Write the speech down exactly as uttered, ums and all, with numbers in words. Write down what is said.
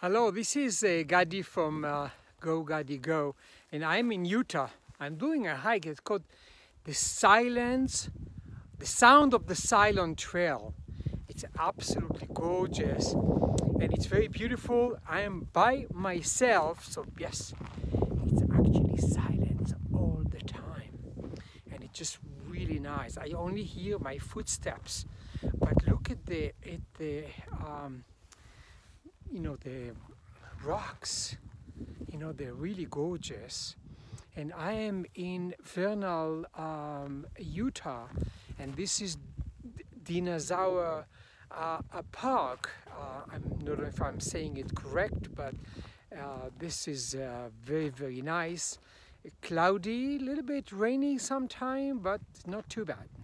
Hello, this is uh, Gadi from uh, Go Gadi Go, and I'm in Utah. I'm doing a hike. It's called the Silence, the Sound of the Silent Trail. It's absolutely gorgeous, and it's very beautiful. I am by myself, so yes, it's actually silence all the time, and it's just really nice. I only hear my footsteps, but look at the at the um, you know, the rocks, you know, they're really gorgeous. And I am in Vernal, um, Utah, and this is Dinosaur uh, a park. Uh, I'm not sure if I'm saying it correct, but uh, this is uh, very, very nice. Cloudy, a little bit rainy sometime, but not too bad.